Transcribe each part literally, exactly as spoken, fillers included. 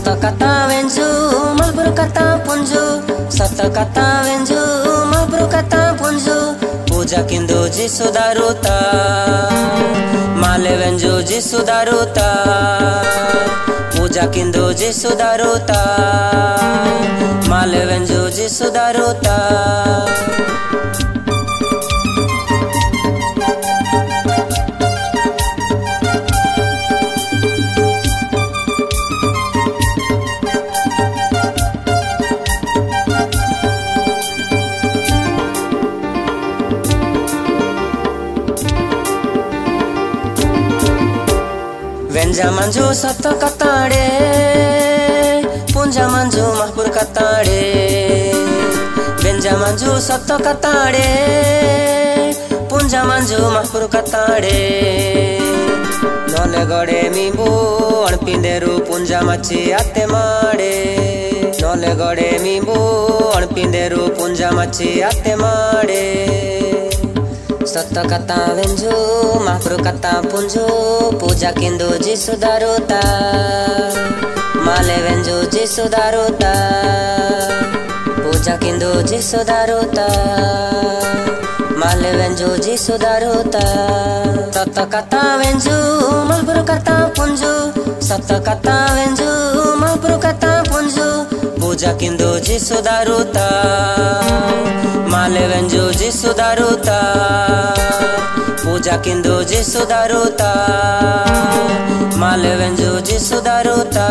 Sata kata wenju malburu kata punju, sata kata wenju malburu kata punju. Puja kindu Jisu daruta, male wenju Jisu daruta. Puja kindu Jisu daruta, male wenju Jisu daruta. Venja manju sato katade, punja manju mahpur katade. Venja manju sato katade, punja manju mahpur katade. Nole gode mimbu anpinderu punja machi ate made. Nole gode mimbu anpinderu punja machi ate made. Sata kata wenju mahpuru kata punju, puja kindu Jisu daruta, male wenju Jisu daruta. Puja kindu Jisu daruta, male wenju Jisu daruta. Sata kata wenju mahpuru kata punju, sata kata wenju mahpuru kata punju. Puja kindu Jisu daruta, male wenju Jisu daruta. Puja kindu Jisu daruta, male wenju Jisu daruta.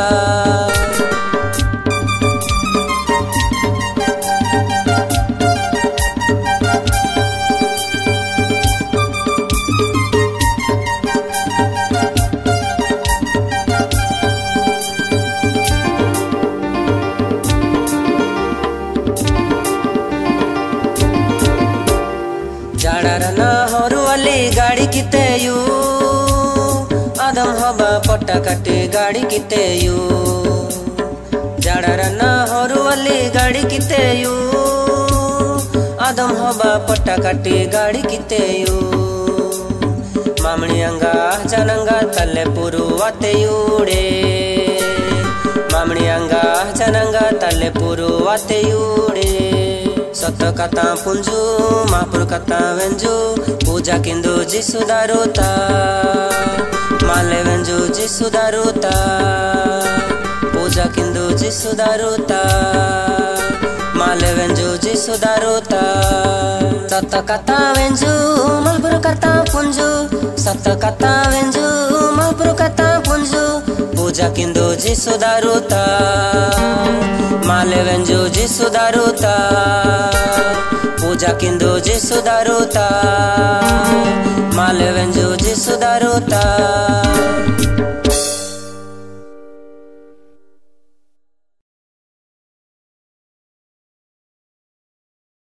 जाड़ारना हरुवाली गाड़ी कितेयू, आदम हबा पट्टा काटे गाड़ी कितेयू। जाड़ारना हरुवाली गाड़ी कितेयू, आदम हबा पट्टा काटे गाड़ी कितेयू। मामणी अंगा जनंगा तले पुरु वातेयूडे, मामणी अंगा जनंगा तले पुरु वातेयूडे। सता कता पुंजु महपुर कता वेंजु, पूजा किंदु Jisu daruta, male wenju Jisu daruta. Puja kindu Jisu daruta, male wenju Jisu daruta. Sata kata wenju malburu kata punju, sata kata wenju malburu kata punju. Puja kindu Jisu daruta, male wenju Jisu daruta. Puja kindu Jisu daruta, male wenju Jisu daruta.